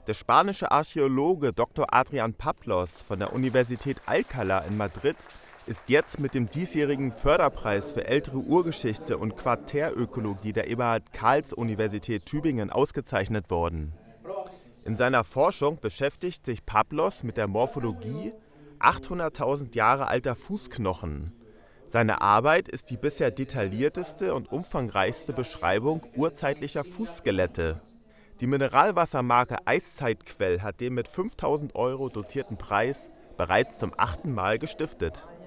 Der spanische Archäologe Dr. Adrián Pablos von der Universität Alcalá in Madrid ist jetzt mit dem diesjährigen Förderpreis für ältere Urgeschichte und Quartärökologie der Eberhard-Karls-Universität Tübingen ausgezeichnet worden. In seiner Forschung beschäftigt sich Pablos mit der Morphologie 800.000 Jahre alter Fußknochen. Seine Arbeit ist die bisher detaillierteste und umfangreichste Beschreibung urzeitlicher Fußskelette. Die Mineralwassermarke Eiszeitquell hat den mit 5.000 € dotierten Preis bereits zum 8. Mal gestiftet.